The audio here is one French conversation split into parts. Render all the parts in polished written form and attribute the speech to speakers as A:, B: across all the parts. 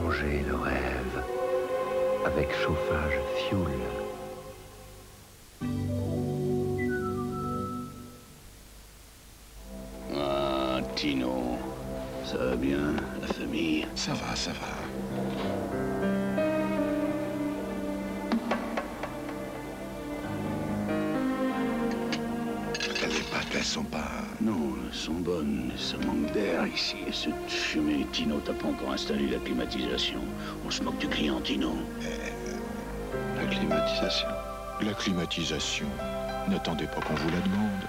A: prolonger le rêve avec chauffage fioul.
B: Ah, Tino, ça va bien, la famille?
C: Ça va, ça va. Les pâtes, elles sont pas...
B: Non, elles sont bonnes, ça manque d'air ici. Et cette fumée, Tino, t'as pas encore installé la climatisation. On se moque du client, Tino.
C: La climatisation. La climatisation. N'attendez pas qu'on vous la demande.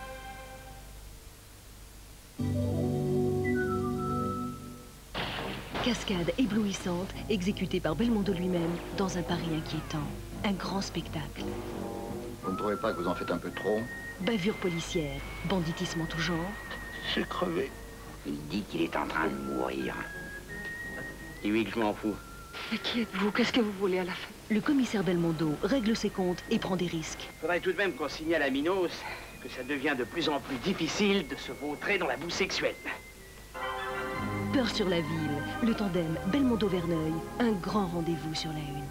D: Cascade éblouissante, exécutée par Belmondo lui-même, dans un Paris inquiétant. Un grand spectacle.
E: Vous ne trouvez pas que vous en faites un peu trop?
D: Bavure policière, banditisme en tout genre.
B: J'ai crevé.
F: Il dit qu'il est en train de mourir. Dis-lui que je m'en fous.
G: Mais qui êtes-vous? Qu'est-ce que vous voulez à la fin?
D: Le commissaire Belmondo règle ses comptes et prend des risques.
H: Faudrait tout de même qu'on signale à Minos que ça devient de plus en plus difficile de se vautrer dans la boue sexuelle.
D: Peur sur la ville, le tandem Belmondo-Verneuil, un grand rendez-vous sur la une.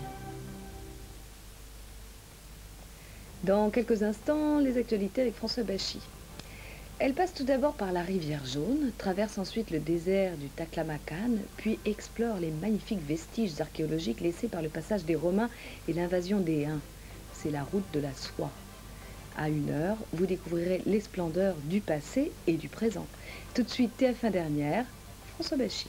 I: Dans quelques instants, les actualités avec François Bachy. Elle passe tout d'abord par la rivière Jaune, traverse ensuite le désert du Taklamakan, puis explore les magnifiques vestiges archéologiques laissés par le passage des Romains et l'invasion des Huns. C'est la route de la soie. À 1h, vous découvrirez les splendeurs du passé et du présent. Tout de suite, TF1 dernière, François Bachy.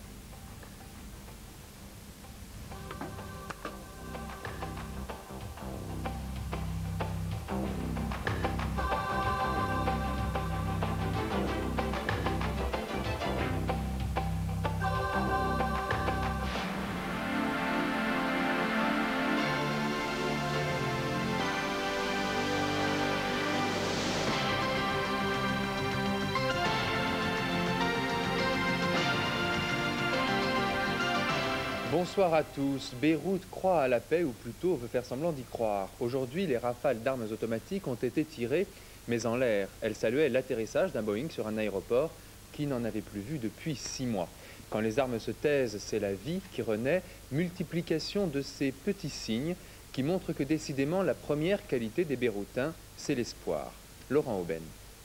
J: Bonsoir à tous. Beyrouth croit à la paix, ou plutôt veut faire semblant d'y croire. Aujourd'hui, les rafales d'armes automatiques ont été tirées, mais en l'air. Elles saluaient l'atterrissage d'un Boeing sur un aéroport qui n'en avait plus vu depuis 6 mois. Quand les armes se taisent, c'est la vie qui renaît. Multiplication de ces petits signes qui montrent que décidément la première qualité des Beyrouthins, c'est l'espoir. Laurent Aubin.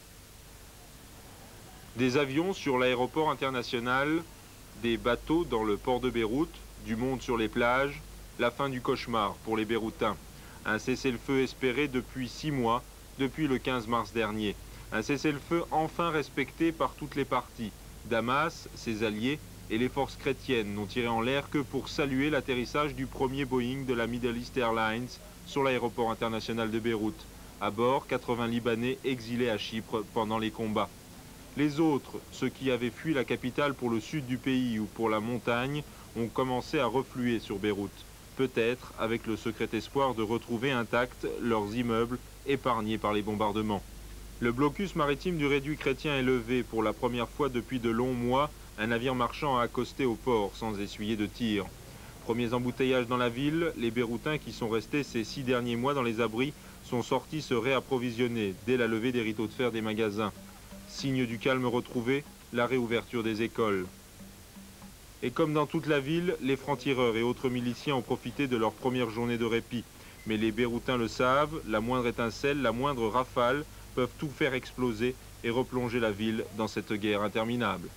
K: Des avions sur l'aéroport international, des bateaux dans le port de Beyrouth, du monde sur les plages, la fin du cauchemar pour les Beyrouthins. Un cessez-le-feu espéré depuis 6 mois, depuis le 15 mars dernier. Un cessez-le-feu enfin respecté par toutes les parties. Damas, ses alliés et les forces chrétiennes n'ont tiré en l'air que pour saluer l'atterrissage du premier Boeing de la Middle East Airlines sur l'aéroport international de Beyrouth. À bord, 80 Libanais exilés à Chypre pendant les combats. Les autres, ceux qui avaient fui la capitale pour le sud du pays ou pour la montagne, ont commencé à refluer sur Beyrouth, peut-être avec le secret espoir de retrouver intacts leurs immeubles épargnés par les bombardements. Le blocus maritime du réduit chrétien est levé pour la première fois depuis de longs mois. Un navire marchand a accosté au port sans essuyer de tir. Premiers embouteillages dans la ville, les Beyrouthins qui sont restés ces 6 derniers mois dans les abris sont sortis se réapprovisionner dès la levée des rideaux de fer des magasins. Signe du calme retrouvé, la réouverture des écoles. Et comme dans toute la ville, les francs-tireurs et autres miliciens ont profité de leur première journée de répit. Mais les Beyrouthins le savent, la moindre étincelle, la moindre rafale peuvent tout faire exploser et replonger la ville dans cette guerre interminable.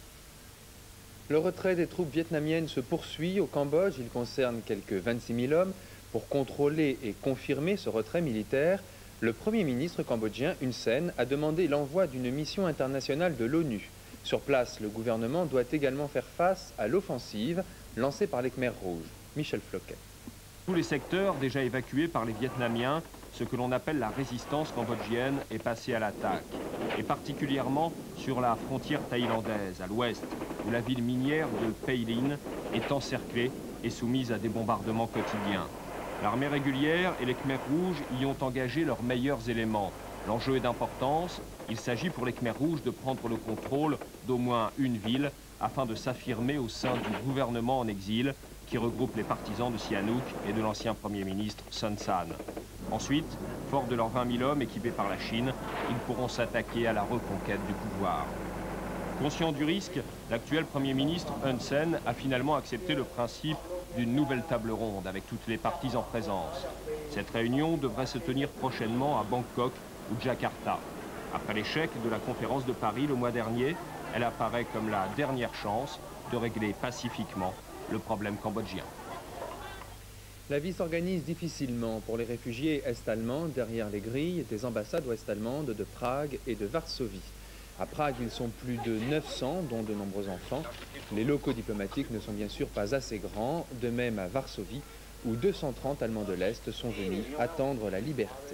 J: Le retrait des troupes vietnamiennes se poursuit au Cambodge. Il concerne quelques 26 000 hommes. Pour contrôler et confirmer ce retrait militaire, le Premier ministre cambodgien, Hun Sen, a demandé l'envoi d'une mission internationale de l'ONU. Sur place, le gouvernement doit également faire face à l'offensive lancée par les Khmers rouges. Michel Floquet.
L: Tous les secteurs déjà évacués par les Vietnamiens, ce que l'on appelle la résistance cambodgienne, est passé à l'attaque. Et particulièrement sur la frontière thaïlandaise, à l'ouest, où la ville minière de Pay Lin est encerclée et soumise à des bombardements quotidiens. L'armée régulière et les Khmers rouges y ont engagé leurs meilleurs éléments. L'enjeu est d'importance. Il s'agit pour les Khmers rouges de prendre le contrôle d'au moins une ville afin de s'affirmer au sein du gouvernement en exil qui regroupe les partisans de Sihanouk et de l'ancien Premier ministre Son Sann. Ensuite, forts de leurs 20 000 hommes équipés par la Chine, ils pourront s'attaquer à la reconquête du pouvoir. Conscient du risque, l'actuel Premier ministre Hun Sen a finalement accepté le principe d'une nouvelle table ronde avec toutes les parties en présence. Cette réunion devrait se tenir prochainement à Bangkok ou Jakarta. Après l'échec de la conférence de Paris le mois dernier, elle apparaît comme la dernière chance de régler pacifiquement le problème cambodgien.
J: La vie s'organise difficilement pour les réfugiés est-allemands derrière les grilles des ambassades ouest-allemandes de Prague et de Varsovie. À Prague, ils sont plus de 900, dont de nombreux enfants. Les locaux diplomatiques ne sont bien sûr pas assez grands, de même à Varsovie, où 230 Allemands de l'Est sont venus attendre la liberté.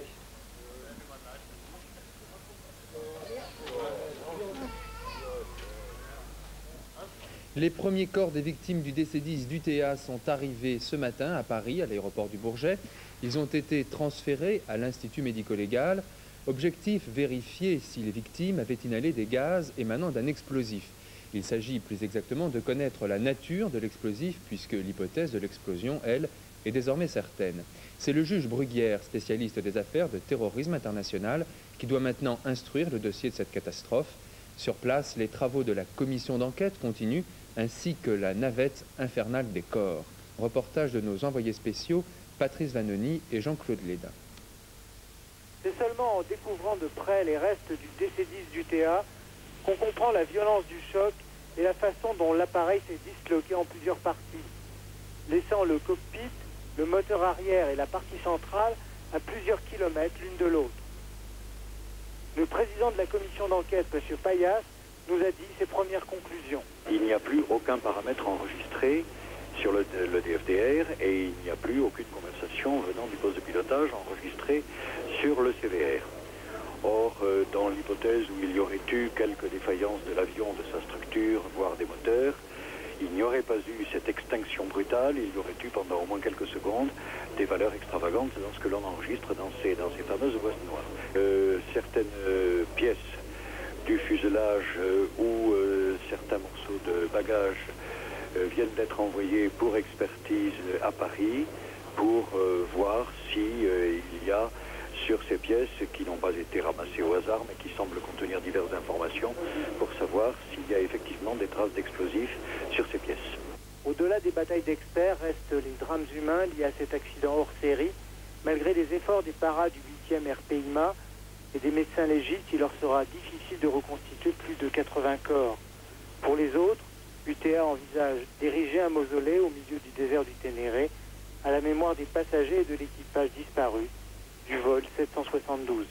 J: Les premiers corps des victimes du DC-10 d'UTA sont arrivés ce matin à Paris, à l'aéroport du Bourget. Ils ont été transférés à l'Institut médico-légal. Objectif, vérifier si les victimes avaient inhalé des gaz émanant d'un explosif. Il s'agit plus exactement de connaître la nature de l'explosif, puisque l'hypothèse de l'explosion, elle, est désormais certaine. C'est le juge Bruguière, spécialiste des affaires de terrorisme international, qui doit maintenant instruire le dossier de cette catastrophe. Sur place, les travaux de la commission d'enquête continuent, ainsi que la navette infernale des corps. Reportage de nos envoyés spéciaux, Patrice Vanoni et Jean-Claude Léda.
M: C'est seulement en découvrant de près les restes du DC-10 d'UTA qu'on comprend la violence du choc et la façon dont l'appareil s'est disloqué en plusieurs parties, laissant le cockpit, le moteur arrière et la partie centrale à plusieurs kilomètres l'une de l'autre. Le président de la commission d'enquête, M. Payas, nous a dit ses premières conclusions.
N: Il n'y a plus aucun paramètre enregistré sur le DFDR et il n'y a plus aucune conversation venant du poste de pilotage enregistrée sur le CVR. Or, dans l'hypothèse où il y aurait eu quelques défaillances de l'avion, de sa structure, voire des moteurs, il n'y aurait pas eu cette extinction brutale, il y aurait eu pendant au moins quelques secondes des valeurs extravagantes dans ce que l'on enregistre dans ces fameuses boîtes noires. Certaines pièces du fuselage ou certains morceaux de bagages viennent d'être envoyés pour expertise à Paris pour voir si il y a sur ces pièces qui n'ont pas été ramassées au hasard mais qui semblent contenir diverses informations pour savoir s'il y a effectivement des traces d'explosifs sur ces pièces.
M: Au-delà des batailles d'experts restent les drames humains liés à cet accident hors série. Malgré les efforts des paras du 8e RPIMA et des médecins légistes, il leur sera difficile de reconstituer plus de 80 corps. Pour les autres, UTA envisage d'ériger un mausolée au milieu du désert du Ténéré à la mémoire des passagers et de l'équipage disparu du vol 772.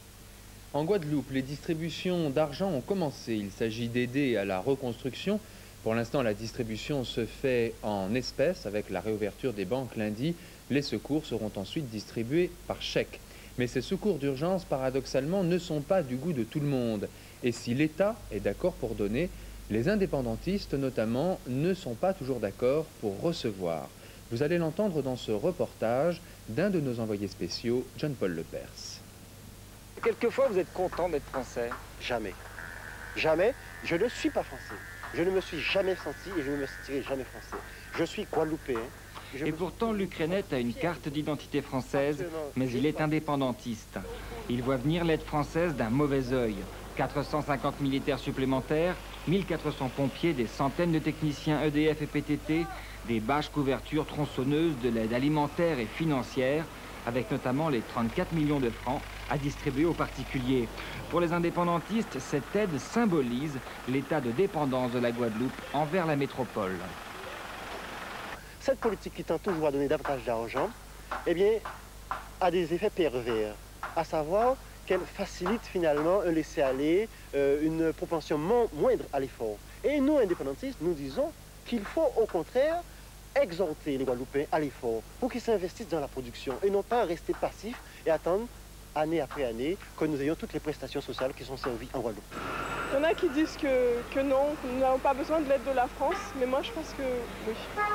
J: En Guadeloupe, les distributions d'argent ont commencé. Il s'agit d'aider à la reconstruction. Pour l'instant, la distribution se fait en espèces avec la réouverture des banques lundi. Les secours seront ensuite distribués par chèque. Mais ces secours d'urgence, paradoxalement, ne sont pas du goût de tout le monde. Et si l'État est d'accord pour donner, les indépendantistes, notamment, ne sont pas toujours d'accord pour recevoir. Vous allez l'entendre dans ce reportage d'un de nos envoyés spéciaux, John-Paul Lepers.
O: Quelquefois, vous êtes content d'être français?
P: Jamais. Jamais. Je ne suis pas français. Je ne me suis jamais senti et je ne me sentirai jamais français. Je suis guadeloupéen.
O: Et pourtant, Luc Renet a une carte d'identité française, mais il est indépendantiste. Il voit venir l'aide française d'un mauvais œil. 450 militaires supplémentaires, 1400 pompiers, des centaines de techniciens EDF et PTT, des bâches couvertures tronçonneuses de l'aide alimentaire et financière, avec notamment les 34 millions de francs à distribuer aux particuliers. Pour les indépendantistes, cette aide symbolise l'état de dépendance de la Guadeloupe envers la métropole.
P: Cette politique qui tend toujours à donner davantage d'argent, eh bien, a des effets pervers, à savoir qu'elle facilite finalement un laisser-aller, une propension moindre à l'effort. Et nous, indépendantistes, nous disons qu'il faut au contraire exhorter les Guadeloupéens à l'effort pour qu'ils s'investissent dans la production et non pas rester passifs et attendre année après année que nous ayons toutes les prestations sociales qui sont servies en Guadeloupe.
Q: Il y en a qui disent que non, que nous n'avons pas besoin de l'aide de la France, mais moi je pense que oui.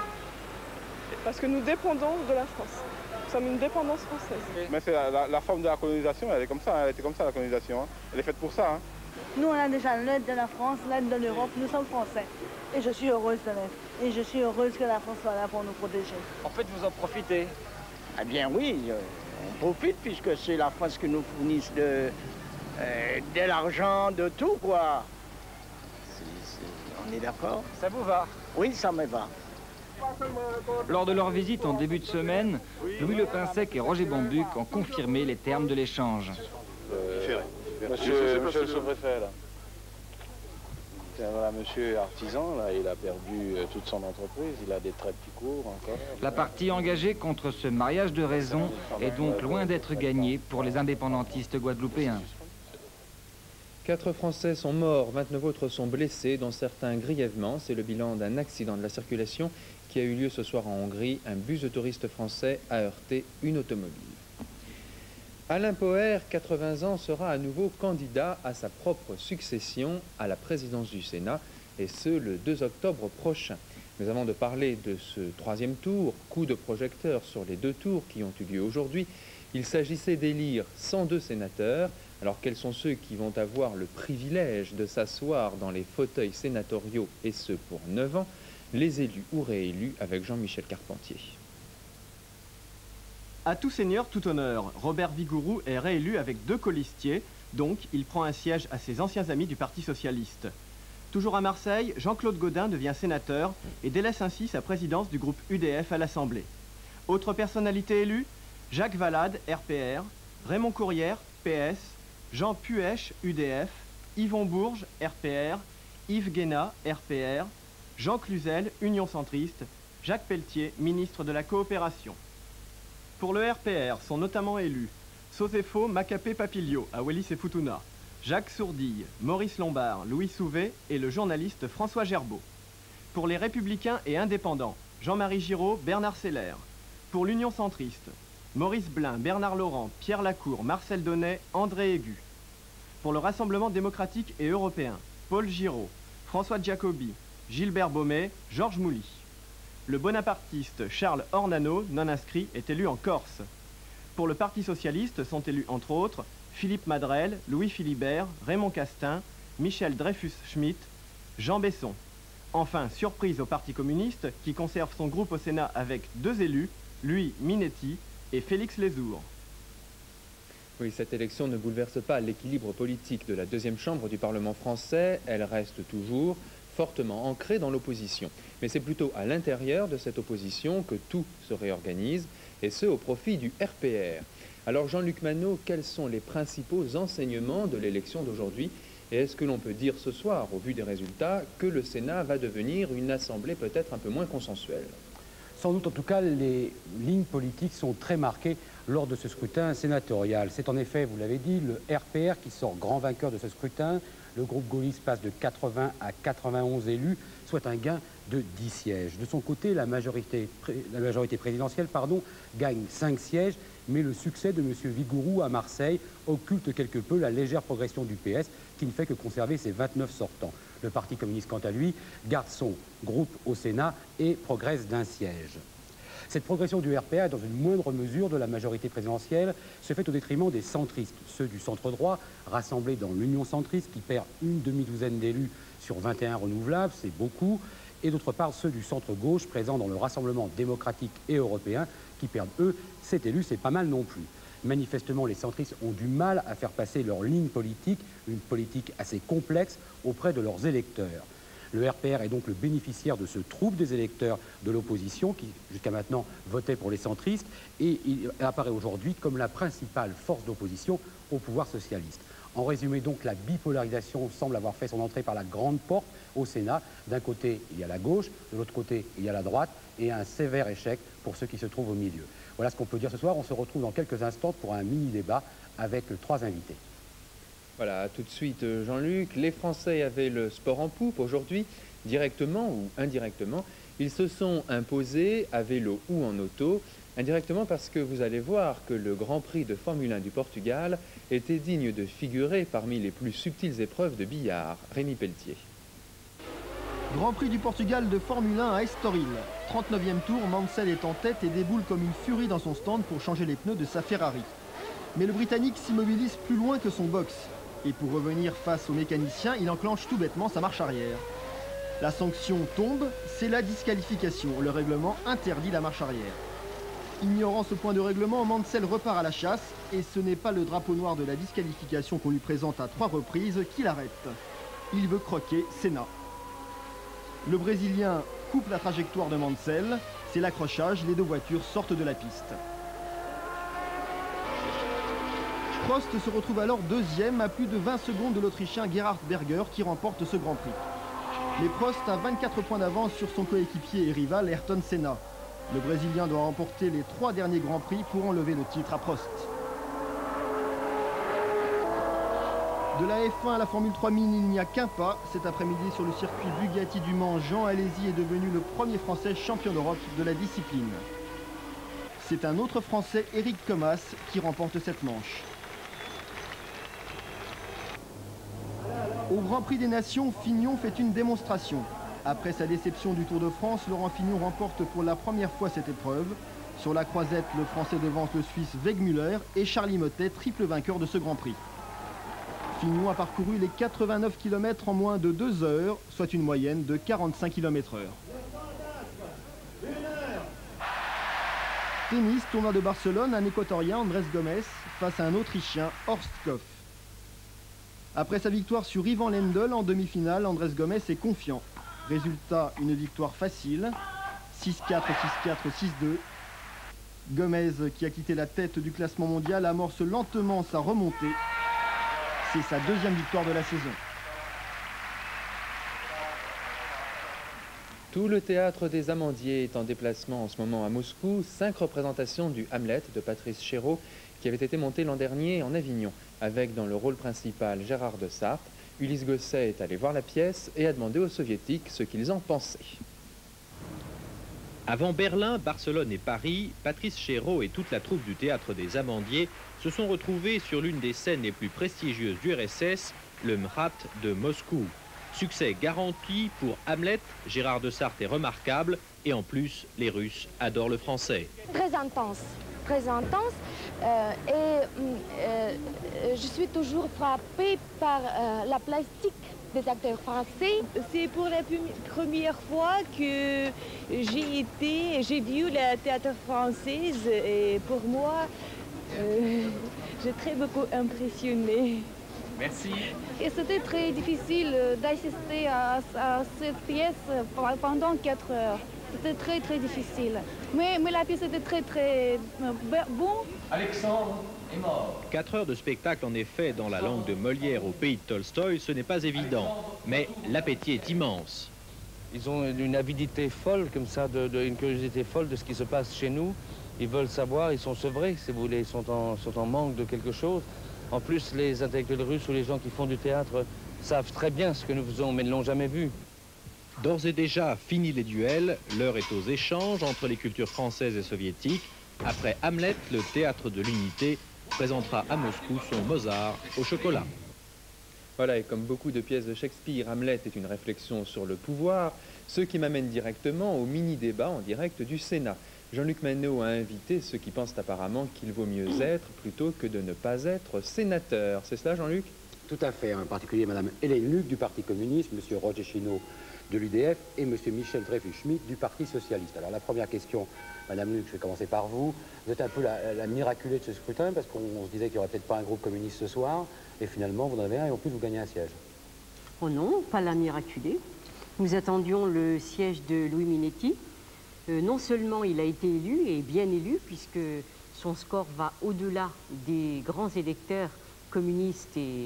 Q: Parce que nous dépendons de la France. Nous sommes une dépendance française.
R: Mais c'est la forme de la colonisation, elle est comme ça, elle était comme ça la colonisation. Hein. Elle est faite pour ça. Hein.
S: Nous, on a déjà l'aide de la France, l'aide de l'Europe, nous sommes français. Et je suis heureuse de l'être. Et je suis heureuse que la France soit là pour nous protéger.
O: En fait, vous en profitez?
T: Eh bien oui, on profite puisque c'est la France qui nous fournisse de l'argent, de tout quoi. On est d'accord?
O: Ça vous va?
T: Oui, ça me va.
O: Lors de leur visite en début de semaine, Louis Le Pinsec et Roger Bambuc ont confirmé les termes de l'échange.
N: Monsieur le sous-préfet, là. Voilà, monsieur artisan, là, il a perdu toute son entreprise, il a des traits de picourt encore.
O: La partie engagée contre ce mariage de raison est donc loin d'être gagnée pour les indépendantistes guadeloupéens.
J: 4 Français sont morts, 29 autres sont blessés, dont certains grièvement. C'est le bilan d'un accident de la circulation qui a eu lieu ce soir en Hongrie. Un bus de touristes français a heurté une automobile. Alain Poher, 80 ans, sera à nouveau candidat à sa propre succession à la présidence du Sénat, et ce, le 2 octobre prochain. Mais avant de parler de ce 3e tour, coup de projecteur sur les 2 tours qui ont eu lieu aujourd'hui, il s'agissait d'élire 102 sénateurs. Alors quels sont ceux qui vont avoir le privilège de s'asseoir dans les fauteuils sénatoriaux, et ce pour 9 ans? Les élus ou réélus avec Jean-Michel Carpentier.
U: À tout seigneur, tout honneur. Robert Vigouroux est réélu avec 2 colistiers, donc il prend un siège à ses anciens amis du Parti socialiste. Toujours à Marseille, Jean-Claude Gaudin devient sénateur et délaisse ainsi sa présidence du groupe UDF à l'Assemblée. Autres personnalités élues, Jacques Valade, RPR, Raymond Courrière, PS, Jean Puech, UDF, Yvon Bourges, RPR, Yves Guéna, RPR, Jean Cluzel, Union centriste, Jacques Pelletier, ministre de la Coopération. Pour le RPR sont notamment élus Sosefo Macapé Papilio à Wallis et Futuna, Jacques Sourdille, Maurice Lombard, Louis Souvet et le journaliste François Gerbeau. Pour les Républicains et Indépendants, Jean-Marie Giraud, Bernard Seller. Pour l'Union centriste, Maurice Blin, Bernard Laurent, Pierre Lacour, Marcel Donnet, André Aigu. Pour le Rassemblement démocratique et européen, Paul Giraud, François Giacobi, Gilbert Baumet, Georges Mouly. Le bonapartiste Charles Ornano, non inscrit, est élu en Corse. Pour le Parti socialiste sont élus entre autres Philippe Madrel, Louis Philibert, Raymond Castin, Michel Dreyfus-Schmitt, Jean Besson. Enfin, surprise au Parti communiste qui conserve son groupe au Sénat avec 2 élus, Louis Minetti et Félix Lézour.
J: Oui, cette élection ne bouleverse pas l'équilibre politique de la 2e chambre du Parlement français. Elle reste toujours fortement ancrée dans l'opposition. Mais c'est plutôt à l'intérieur de cette opposition que tout se réorganise, et ce au profit du RPR. Alors Jean-Luc Manot, quels sont les principaux enseignements de l'élection d'aujourd'hui? Et est-ce que l'on peut dire ce soir, au vu des résultats, que le Sénat va devenir une assemblée peut-être un peu moins consensuelle?
V: Sans doute, en tout cas, les lignes politiques sont très marquées lors de ce scrutin sénatorial. C'est en effet, vous l'avez dit, le RPR qui sort grand vainqueur de ce scrutin. Le groupe gaulliste passe de 80 à 91 élus, soit un gain de 10 sièges. De son côté, la majorité présidentielle gagne 5 sièges, mais le succès de M. Vigouroux à Marseille occulte quelque peu la légère progression du PS, qui ne fait que conserver ses 29 sortants. Le Parti communiste, quant à lui, garde son groupe au Sénat et progresse d'1 siège. Cette progression du RPA, dans une moindre mesure de la majorité présidentielle, se fait au détriment des centristes, ceux du centre-droit, rassemblés dans l'Union centriste, qui perd une demi-douzaine d'élus sur 21 renouvelables, c'est beaucoup, et d'autre part ceux du centre-gauche, présents dans le Rassemblement démocratique et européen, qui perdent, eux, 7 élus, c'est pas mal non plus. Manifestement, les centristes ont du mal à faire passer leur ligne politique, une politique assez complexe, auprès de leurs électeurs. Le RPR est donc le bénéficiaire de ce trouble des électeurs de l'opposition qui, jusqu'à maintenant, votait pour les centristes et il apparaît aujourd'hui comme la principale force d'opposition au pouvoir socialiste. En résumé donc, la bipolarisation semble avoir fait son entrée par la grande porte au Sénat. D'un côté, il y a la gauche, de l'autre côté, il y a la droite et un sévère échec pour ceux qui se trouvent au milieu. Voilà ce qu'on peut dire ce soir. On se retrouve dans quelques instants pour un mini-débat avec 3 invités.
J: Voilà, tout de suite Jean-Luc. Les Français avaient le sport en poupe aujourd'hui, directement ou indirectement. Ils se sont imposés à vélo ou en auto, indirectement parce que vous allez voir que le Grand Prix de Formule 1 du Portugal était digne de figurer parmi les plus subtiles épreuves de billard. Rémi Pelletier.
W: Grand Prix du Portugal de Formule 1 à Estoril. 39e tour, Mansell est en tête et déboule comme une furie dans son stand pour changer les pneus de sa Ferrari. Mais le Britannique s'immobilise plus loin que son box. Et pour revenir face au mécanicien, il enclenche tout bêtement sa marche arrière. La sanction tombe, c'est la disqualification. Le règlement interdit la marche arrière. Ignorant ce point de règlement, Mansell repart à la chasse et ce n'est pas le drapeau noir de la disqualification qu'on lui présente à 3 reprises qui l'arrête. Il veut croquer Senna. Le Brésilien coupe la trajectoire de Mansell. C'est l'accrochage, les deux voitures sortent de la piste. Prost se retrouve alors deuxième à plus de 20 secondes de l'Autrichien Gerhard Berger qui remporte ce Grand Prix. Mais Prost a 24 points d'avance sur son coéquipier et rival Ayrton Senna. Le Brésilien doit remporter les 3 derniers Grands Prix pour enlever le titre à Prost. De la F1 à la Formule 3000, il n'y a qu'un pas. Cet après-midi sur le circuit Bugatti du Mans, Jean Alesi est devenu le premier Français champion d'Europe de la discipline. C'est un autre Français, Eric Comas, qui remporte cette manche. Au Grand Prix des Nations, Fignon fait une démonstration. Après sa déception du Tour de France, Laurent Fignon remporte pour la première fois cette épreuve. Sur la croisette, le Français devance le Suisse Wegmüller et Charlie Mottet, triple vainqueur de ce Grand Prix. Fignon a parcouru les 89 km en moins de 2 heures, soit une moyenne de 45 km/h. Tennis, tournoi de Barcelone, un équatorien, Andrés Gómez, face à un Autrichien, Horst Koff. Après sa victoire sur Ivan Lendl en demi-finale, Andrés Gómez est confiant. Résultat, une victoire facile, 6-4, 6-4, 6-2. Gómez, qui a quitté la tête du classement mondial, amorce lentement sa remontée. C'est sa deuxième victoire de la saison.
J: Tout le théâtre des Amandiers est en déplacement en ce moment à Moscou. 5 représentations du Hamlet de Patrice Chéreau qui avait été monté l'an dernier en Avignon, avec dans le rôle principal Gérard de Sarthe. Ulysse Gosset est allé voir la pièce et a demandé aux soviétiques ce qu'ils en pensaient.
A: Avant Berlin, Barcelone et Paris, Patrice Chéreau et toute la troupe du théâtre des Amandiers se sont retrouvés sur l'une des scènes les plus prestigieuses du RSS, le MRAT de Moscou. Succès garanti pour Hamlet, Gérard de Sarthe est remarquable et en plus, les Russes adorent le français.
C: Très intense. Très intense je suis toujours frappée par la plastique des acteurs français.
E: C'est pour la première fois que j'ai vu le théâtre français et pour moi, j'ai très beaucoup impressionné.
A: Merci.
E: Et c'était très difficile d'assister à cette pièce pendant 4 heures. C'était très difficile. Mais la pièce était très bon.
A: Alexandre est mort. 4 heures de spectacle en effet dans la langue de Molière au pays de Tolstoï, ce n'est pas évident. Mais l'appétit est immense.
X: Ils ont une avidité folle comme ça, une curiosité folle de ce qui se passe chez nous. Ils veulent savoir, ils sont sevrés, si vous voulez, ils sont en manque de quelque chose. En plus, les intellectuels russes ou les gens qui font du théâtre savent très bien ce que nous faisons, mais ne l'ont jamais vu.
A: D'ores et déjà, fini les duels, l'heure est aux échanges entre les cultures françaises et soviétiques. Après Hamlet, le théâtre de l'unité présentera à Moscou son Mozart au chocolat.
J: Voilà, et comme beaucoup de pièces de Shakespeare, Hamlet est une réflexion sur le pouvoir, ce qui m'amène directement au mini-débat en direct du Sénat. Jean-Luc Manot a invité ceux qui pensent apparemment qu'il vaut mieux être plutôt que de ne pas être sénateur. C'est cela, Jean-Luc?
V: Tout à fait, en particulier Mme Hélène Luc du Parti communiste, M. Roger Chinot de l'UDF et M. Michel Dreyfus-Schmitt du Parti socialiste. Alors la première question, Mme Luc, je vais commencer par vous. Vous êtes un peu la miraculée de ce scrutin parce qu'on se disait qu'il n'y aurait peut-être pas un groupe communiste ce soir et finalement vous en avez un et en plus vous gagnez un siège.
Y: Oh non, pas la miraculée. Nous attendions le siège de Louis Minetti. Non seulement il a été élu et bien élu puisque son score va au-delà des grands électeurs communistes et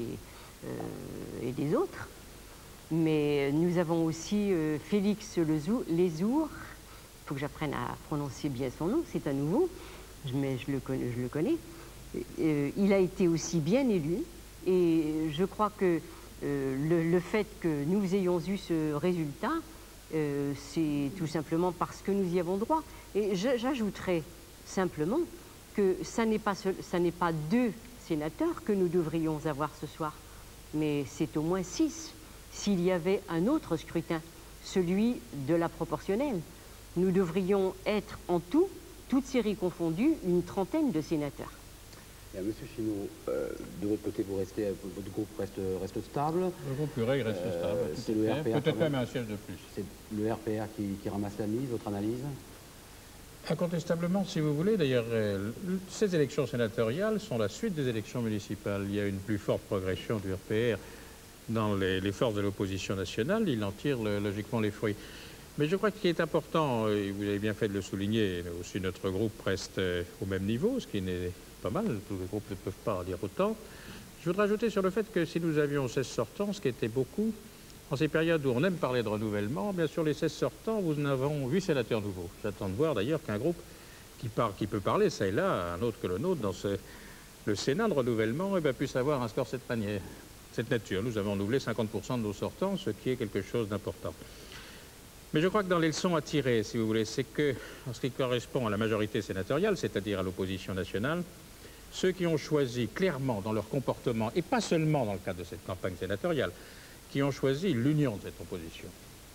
Y: des autres, mais nous avons aussi Félix Lézour, il faut que j'apprenne à prononcer bien son nom, c'est à nouveau, mais je le connais. Il a été aussi bien élu et je crois que le fait que nous ayons eu ce résultat, c'est tout simplement parce que nous y avons droit. Et j'ajouterais simplement que ça n'est pas 2 sénateurs que nous devrions avoir ce soir, mais c'est au moins 6. S'il y avait un autre scrutin, celui de la proportionnelle, nous devrions être en tout, toutes séries confondues, une 30aine de sénateurs.
V: Monsieur Chinot, de votre côté, votre groupe reste stable.
Z: Le groupe Urey reste stable.
V: C'est le RPR.
Z: Peut-être même un siège de plus.
V: C'est le RPR qui ramasse la mise, votre analyse?
Z: Incontestablement, si vous voulez. D'ailleurs, ces élections sénatoriales sont la suite des élections municipales. Il y a une plus forte progression du RPR dans les forces de l'opposition nationale, il en tire logiquement les fruits. Mais je crois qu'il est important, et vous avez bien fait de le souligner, aussi notre groupe reste au même niveau, ce qui n'est pas mal, tous les groupes ne peuvent pas en dire autant. Je voudrais ajouter sur le fait que si nous avions 16 sortants, ce qui était beaucoup, en ces périodes où on aime parler de renouvellement, bien sûr les 16 sortants, vous en avez 8 sénateurs nouveaux. J'attends de voir d'ailleurs qu'un groupe qui peut parler, ça et là, un autre que le nôtre, dans le Sénat de renouvellement, puisse avoir un score de cette manière, cette nature. Nous avons renouvelé 50% de nos sortants, ce qui est quelque chose d'important. Mais je crois que dans les leçons à tirer, si vous voulez, c'est que, en ce qui correspond à la majorité sénatoriale, c'est-à-dire à l'opposition nationale, ceux qui ont choisi clairement dans leur comportement, et pas seulement dans le cadre de cette campagne sénatoriale, qui ont choisi l'union de cette opposition,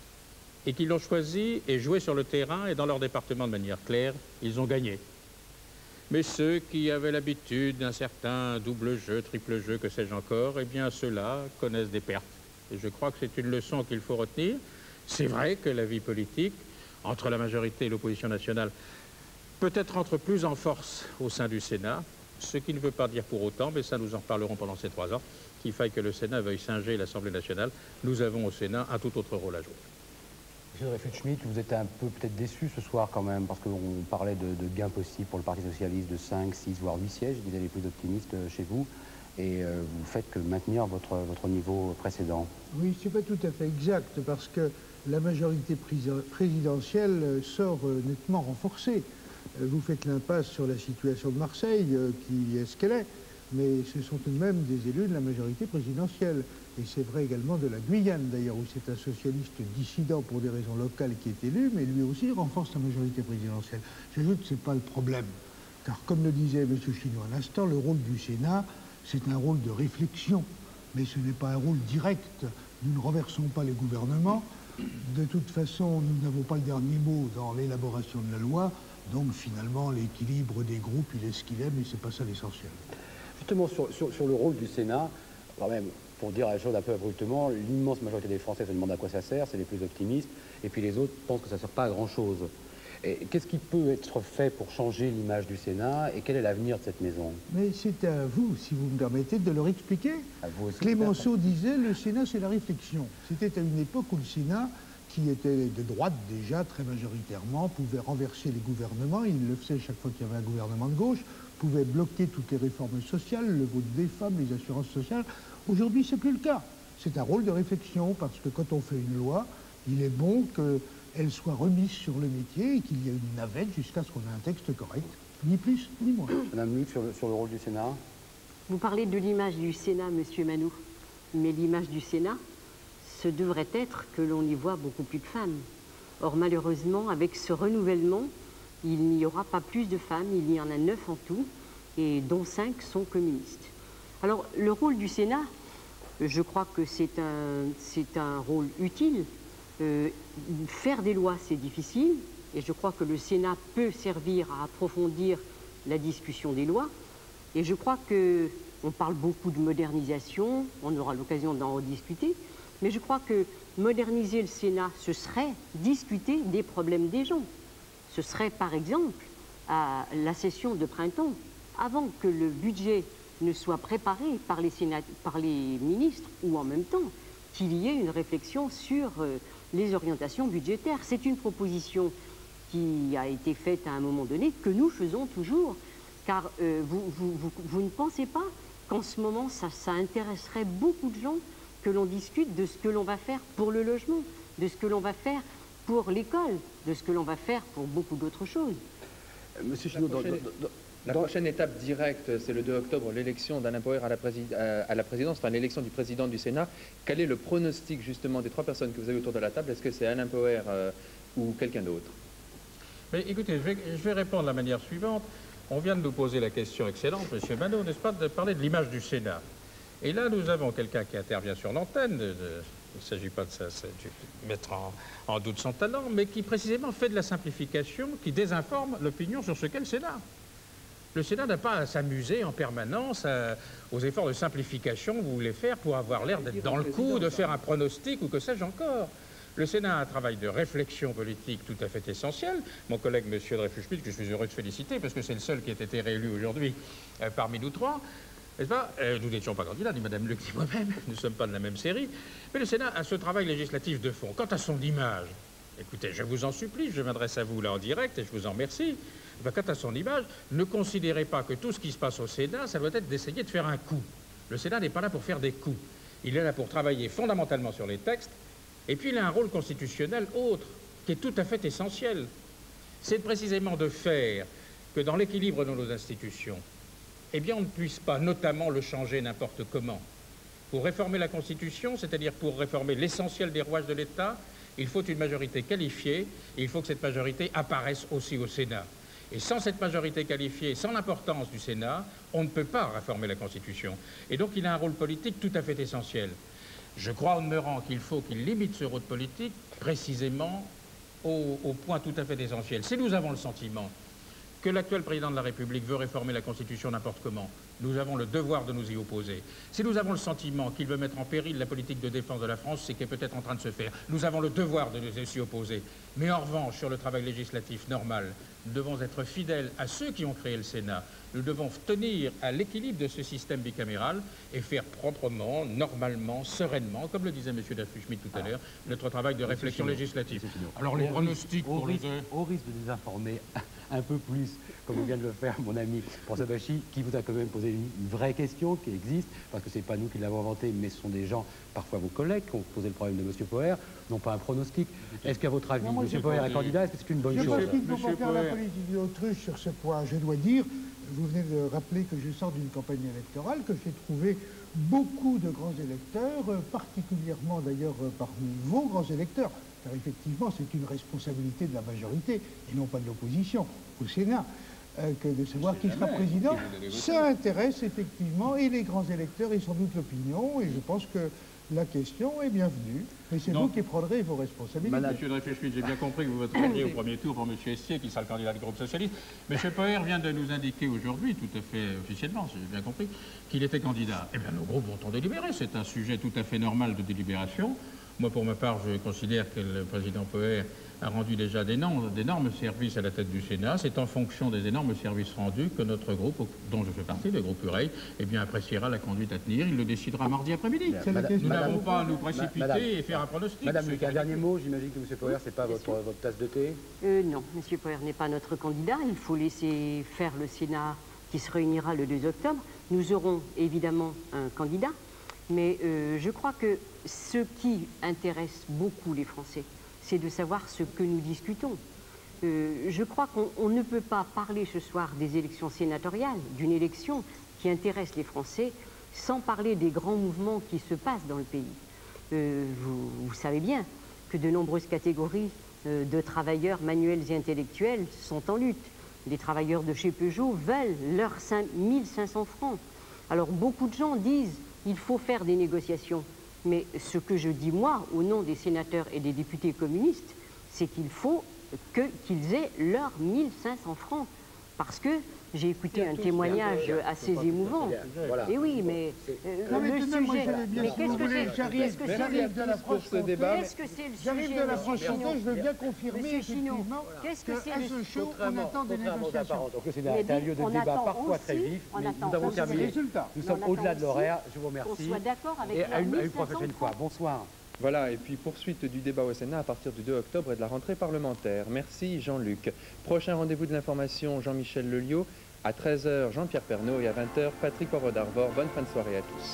Z: et qui l'ont choisi et joué sur le terrain et dans leur département de manière claire, ils ont gagné. Mais ceux qui avaient l'habitude d'un certain double jeu, triple jeu, que sais-je encore, eh bien ceux-là connaissent des pertes. Et je crois que c'est une leçon qu'il faut retenir. C'est vrai que la vie politique, entre la majorité et l'opposition nationale, peut-être entre plus en force au sein du Sénat, ce qui ne veut pas dire pour autant, mais ça nous en reparlerons pendant ces 3 ans, qu'il faille que le Sénat veuille singer l'Assemblée nationale. Nous avons au Sénat un tout autre rôle à jouer.
V: Monsieur Dreyfus-Schmitt, vous êtes un peu peut-être déçu ce soir quand même, parce qu'on parlait de gains possibles pour le Parti socialiste de 5, 6, voire 8 sièges, je disais les plus optimistes chez vous, et vous faites que maintenir votre niveau précédent.
B: Oui, c'est pas tout à fait exact, parce que la majorité présidentielle sort nettement renforcée. Vous faites l'impasse sur la situation de Marseille, qui est ce qu'elle est, mais ce sont tout de même des élus de la majorité présidentielle. Et c'est vrai également de la Guyane, d'ailleurs, où c'est un socialiste dissident pour des raisons locales qui est élu, mais lui aussi renforce la majorité présidentielle. J'ajoute que ce n'est pas le problème, car comme le disait M. Chinois à l'instant, le rôle du Sénat, c'est un rôle de réflexion, mais ce n'est pas un rôle direct. Nous ne renversons pas les gouvernements. De toute façon, nous n'avons pas le dernier mot dans l'élaboration de la loi, donc finalement, l'équilibre des groupes, il est ce qu'il est, mais ce n'est pas ça l'essentiel.
V: Justement, sur le rôle du Sénat, quand même, pour dire la chose un peu abruptement, l'immense majorité des Français se demandent à quoi ça sert, c'est les plus optimistes, et puis les autres pensent que ça ne sert pas à grand-chose. Qu'est-ce qui peut être fait pour changer l'image du Sénat, et quel est l'avenir de cette maison?
B: Mais c'est à vous, si vous me permettez, de leur expliquer. Clémenceau disait, le Sénat, c'est la réflexion. C'était à une époque où le Sénat, qui était de droite déjà, très majoritairement, pouvait renverser les gouvernements, il le faisait chaque fois qu'il y avait un gouvernement de gauche, pouvait bloquer toutes les réformes sociales, le vote des femmes, les assurances sociales. Aujourd'hui, c'est plus le cas. C'est un rôle de réflexion, parce que quand on fait une loi, il est bon qu'elle soit remise sur le métier et qu'il y ait une navette jusqu'à ce qu'on ait un texte correct. Ni plus, ni moins.
V: Madame Luc, sur le rôle du Sénat.
Y: Vous parlez de l'image du Sénat, Monsieur Manou. Mais l'image du Sénat, ce devrait être que l'on y voit beaucoup plus de femmes. Or, malheureusement, avec ce renouvellement, il n'y aura pas plus de femmes. Il y en a 9 en tout, et dont 5 sont communistes. Alors, le rôle du Sénat, je crois que c'est un rôle utile. Faire des lois, c'est difficile, et je crois que le Sénat peut servir à approfondir la discussion des lois. Et je crois qu'on parle beaucoup de modernisation, on aura l'occasion d'en rediscuter, mais je crois que moderniser le Sénat, ce serait discuter des problèmes des gens. Ce serait, par exemple, à la session de printemps, avant que le budget ne soit préparé par les ministres, ou en même temps, qu'il y ait une réflexion sur les orientations budgétaires. C'est une proposition qui a été faite à un moment donné, que nous faisons toujours, car vous ne pensez pas qu'en ce moment, ça intéresserait beaucoup de gens que l'on discute de ce que l'on va faire pour le logement, de ce que l'on va faire pour l'école, de ce que l'on va faire pour beaucoup d'autres choses.
V: Monsieur Chinot,
J: la prochaine étape directe, c'est le 2 octobre, l'élection d'Alain Poher à la présidence, enfin l'élection du président du Sénat. Quel est le pronostic justement des 3 personnes que vous avez autour de la table? Est-ce que c'est Alain Poher ou quelqu'un d'autre?
Z: Mais écoutez, je vais répondre de la manière suivante. On vient de nous poser la question excellente, M. Manon, n'est-ce pas, de parler de l'image du Sénat. Et là, nous avons quelqu'un qui intervient sur l'antenne. Il ne s'agit pas de mettre en doute son talent, mais qui précisément fait de la simplification, qui désinforme l'opinion sur ce qu'est le Sénat. Le Sénat n'a pas à s'amuser en permanence aux efforts de simplification que vous voulez faire pour avoir l'air d'être dans le coup, de faire un pronostic ou que sais-je encore. Le Sénat a un travail de réflexion politique tout à fait essentiel. Mon collègue M. Dreyfus-Schmitt, que je suis heureux de féliciter, parce que c'est le seul qui a été réélu aujourd'hui parmi nous 3, n'est-ce pas? Nous n'étions pas candidats, ni Mme Luc ni moi-même, nous ne sommes pas de la même série. Mais le Sénat a ce travail législatif de fond. Quant à son image, écoutez, je vous en supplie, je m'adresse à vous là en direct et je vous en remercie. Quant à son image, ne considérez pas que tout ce qui se passe au Sénat, ça doit être d'essayer de faire un coup. Le Sénat n'est pas là pour faire des coups. Il est là pour travailler fondamentalement sur les textes. Et puis il a un rôle constitutionnel autre, qui est tout à fait essentiel. C'est précisément de faire que dans l'équilibre de nos institutions, eh bien, on ne puisse pas notamment le changer n'importe comment. Pour réformer la Constitution, c'est-à-dire pour réformer l'essentiel des rouages de l'État, il faut une majorité qualifiée, et il faut que cette majorité apparaisse aussi au Sénat. Et sans cette majorité qualifiée, sans l'importance du Sénat, on ne peut pas réformer la Constitution. Et donc, il a un rôle politique tout à fait essentiel. Je crois en demeurant qu'il faut qu'il limite ce rôle politique précisément au point tout à fait essentiel. Si nous avons le sentiment que l'actuel président de la République veut réformer la Constitution n'importe comment, nous avons le devoir de nous y opposer. Si nous avons le sentiment qu'il veut mettre en péril la politique de défense de la France, c'est qui est peut-être en train de se faire. Nous avons le devoir de nous y opposer. Mais en revanche, sur le travail législatif normal, nous devons être fidèles à ceux qui ont créé le Sénat. Nous devons tenir à l'équilibre de ce système bicaméral et faire proprement, normalement, sereinement, comme le disait M. Dafuschmidt tout à l'heure, notre travail de réflexion législative. Alors les pronostics pour les deux...
V: Au risque de désinformer un peu plus, comme vient de le faire mon ami François Bachy, qui vous a quand même posé une vraie question qui existe, parce que ce n'est pas nous qui l'avons inventé, mais ce sont des gens, parfois vos collègues, qui ont posé le problème de M. Poher, non pas un pronostic. Est-ce qu'à votre avis, M. Poher est candidat? Est-ce que c'est une bonne chose?
B: Je pense qu'il ne faut pas faire la politique de l'autruche sur ce point. Je dois dire, vous venez de rappeler que je sors d'une campagne électorale, que j'ai trouvé beaucoup de grands électeurs, particulièrement d'ailleurs parmi vos grands électeurs, car effectivement c'est une responsabilité de la majorité et non pas de l'opposition au Sénat, que de savoir qui sera président. Ça intéresse effectivement et les grands électeurs et sans doute l'opinion, et je pense que la question est bienvenue, mais c'est vous qui prendrez vos responsabilités.
Z: Monsieur Dreyfus-Schmidt, j'ai bien compris que vous voteriez au premier tour pour M. Estier, qui sera le candidat du groupe socialiste. M. Poher vient de nous indiquer aujourd'hui, tout à fait officiellement, si j'ai bien compris, qu'il était candidat. Eh bien, nos groupes vont en délibérer. C'est un sujet tout à fait normal de délibération. Moi, pour ma part, je considère que le président Poher a rendu déjà d'énormes services à la tête du Sénat. C'est en fonction des énormes services rendus que notre groupe, dont je fais partie, le groupe Ureil, eh bien, appréciera la conduite à tenir. Il le décidera mardi après-midi. Nous n'avons pas à nous précipiter et faire un pronostic.
V: Madame Luc, un dernier mot. J'imagine que M. Poher, ce n'est pas votre tasse de thé?
Y: Non, M. Poher n'est pas notre candidat. Il faut laisser faire le Sénat qui se réunira le 2 octobre. Nous aurons évidemment un candidat, mais je crois que ce qui intéresse beaucoup les Français, c'est de savoir ce que nous discutons. Je crois qu'on ne peut pas parler ce soir des élections sénatoriales, d'une élection qui intéresse les Français, sans parler des grands mouvements qui se passent dans le pays. Vous savez bien que de nombreuses catégories de travailleurs manuels et intellectuels sont en lutte. Les travailleurs de chez Peugeot veulent leurs 1500 francs. Alors beaucoup de gens disent qu'il faut faire des négociations. Mais ce que je dis, moi, au nom des sénateurs et des députés communistes, c'est qu'il faut qu'ils aient leurs 1500 francs. Parce que j'ai écouté un témoignage assez émouvant. Et oui, mais le sujet... Mais qu'est-ce que c'est?
B: J'arrive de la Franche-Comté.
Y: Qu'est-ce que c'est le sujet?
B: J'arrive de la Franche-Comté, je veux bien confirmer effectivement
Y: qu'est-ce que c'est
B: ce show, on attend des négociations.
V: Donc le Sénat est un lieu de débat parfois très vif, mais nous avons terminé. Nous sommes au-delà de l'horaire. Je vous remercie. Et à une prochaine fois. Bonsoir.
J: Voilà, et puis poursuite du débat au Sénat à partir du 2 octobre et de la rentrée parlementaire. Merci Jean-Luc. Prochain rendez-vous de l'information, Jean-Michel Leliot. À 13h, Jean-Pierre Pernaut et à 20h, Patrick Poivre d'Arvor. Bonne fin de soirée à tous.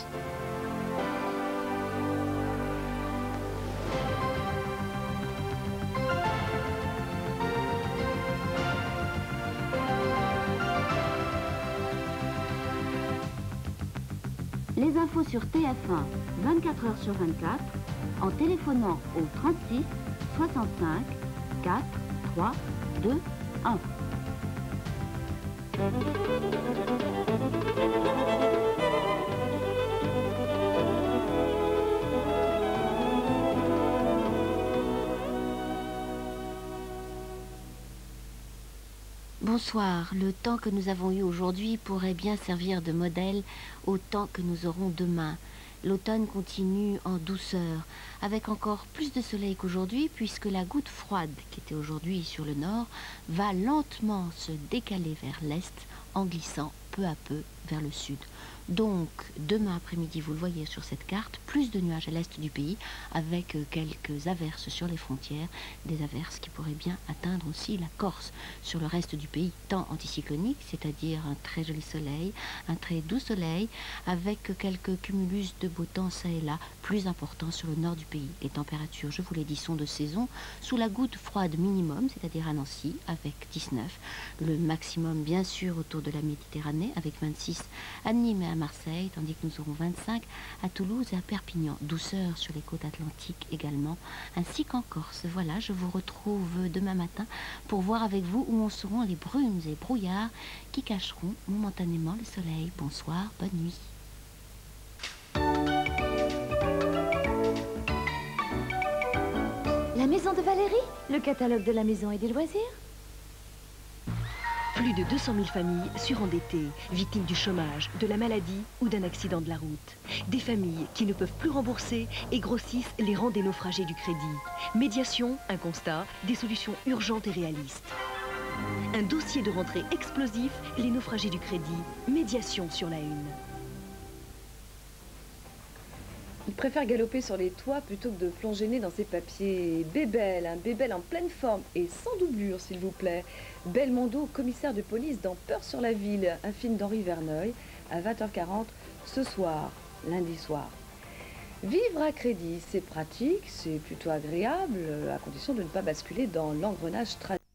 D: Les infos sur TF1, 24h sur 24, en téléphonant au 36 65 4 3 2 1.
F: Bonsoir. Le temps que nous avons eu aujourd'hui pourrait bien servir de modèle au temps que nous aurons demain. L'automne continue en douceur, avec encore plus de soleil qu'aujourd'hui, puisque la goutte froide qui était aujourd'hui sur le nord va lentement se décaler vers l'est en glissant peu peu à peu vers le sud. Donc, demain après-midi, vous le voyez sur cette carte, plus de nuages à l'est du pays, avec quelques averses sur les frontières, des averses qui pourraient bien atteindre aussi la Corse. Sur le reste du pays, temps anticyclonique, c'est-à-dire un très joli soleil, un très doux soleil, avec quelques cumulus de beau temps ça et là, plus importants sur le nord du pays. Les températures, je vous l'ai dit, sont de saison, sous la goutte froide minimum, c'est-à-dire à Nancy, avec 19, le maximum bien sûr autour de la Méditerranée, avec 26 à Nîmes et à Marseille, tandis que nous aurons 25 à Toulouse et à Perpignan. Douceur sur les côtes atlantiques également, ainsi qu'en Corse. Voilà, je vous retrouve demain matin pour voir avec vous où en seront les brumes et brouillards qui cacheront momentanément le soleil. Bonsoir, bonne nuit.
G: La maison de Valérie, le catalogue de la maison et des loisirs.
H: Plus de 200 000 familles surendettées, victimes du chômage, de la maladie ou d'un accident de la route. Des familles qui ne peuvent plus rembourser et grossissent les rangs des naufragés du crédit. Médiation, un constat, des solutions urgentes et réalistes. Un dossier de rentrée explosif, les naufragés du crédit. Médiation sur la une.
I: Il préfère galoper sur les toits plutôt que de plonger nez dans ses papiers. Bébel, un Bébel en pleine forme et sans doublure, s'il vous plaît. Belmondo, commissaire de police dans Peur sur la ville, un film d'Henri Verneuil, à 20h40 ce soir, lundi soir. Vivre à crédit, c'est pratique, c'est plutôt agréable, à condition de ne pas basculer dans l'engrenage tragique.